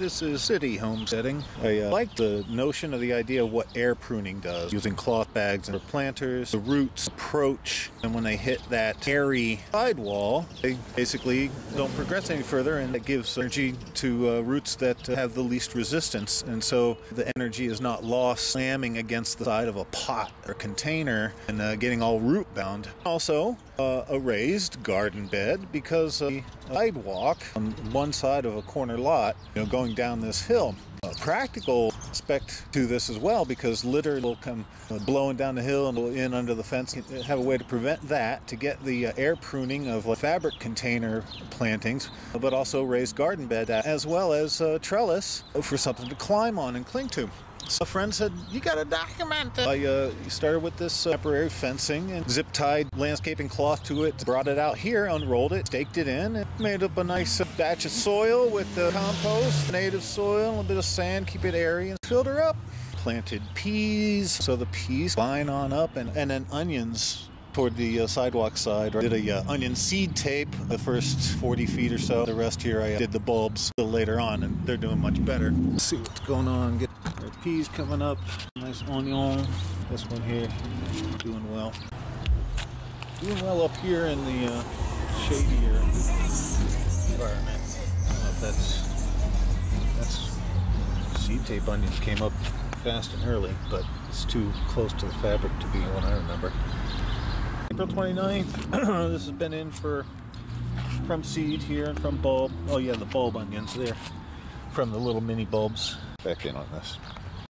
This is city homesteading. I like the notion of the idea of what air pruning does, using cloth bags for planters. The roots approach, and when they hit that airy sidewall, they basically don't progress any further, and it gives energy to roots that have the least resistance, and so the energy is not lost slamming against the side of a pot or container and getting all root bound. Also, a raised garden bed, because a sidewalk on one side of a corner lot, going down this hill. A practical aspect to this as well, because litter will come blowing down the hill and in under the fence. You have a way to prevent that, to get the air pruning of fabric container plantings, but also raised garden bed, as well as trellis for something to climb on and cling to. So a friend said, you gotta document it. I started with this temporary fencing and zip-tied landscaping cloth to it, brought it out here, unrolled it, staked it in, and made up a nice batch of soil with compost, native soil, a little bit of sand, keep it airy, and filled her up. Planted peas, so the peas vine on up, and then onions toward the sidewalk side. I did a onion seed tape the first 40 feet or so. The rest here I did the bulbs later on, and they're doing much better. Let's see what's going on. Get our peas coming up. Nice onion. This one here, doing well. Doing well up here in the shadier environment. I don't know if that's seed tape onions came up fast and early, but it's too close to the fabric to be one I remember. April 29th, this has been in from seed here and from bulb. Oh yeah, the bulb onions there, from the little mini bulbs. Back in on this.